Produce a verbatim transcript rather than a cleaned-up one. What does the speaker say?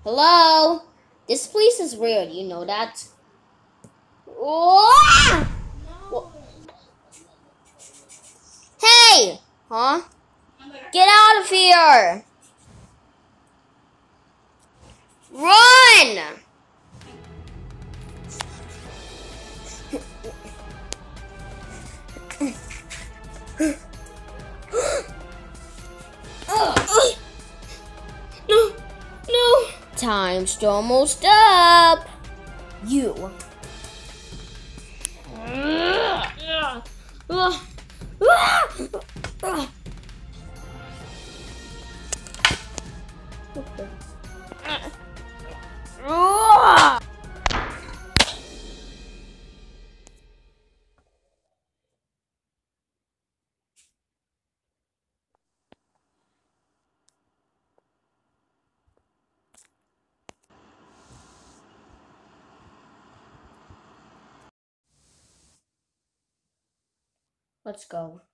Hello? This place is weird, you know that? Oh! No. Hey! Huh? Get out of here! Run! No, no. Time's almost up. You. Let's go.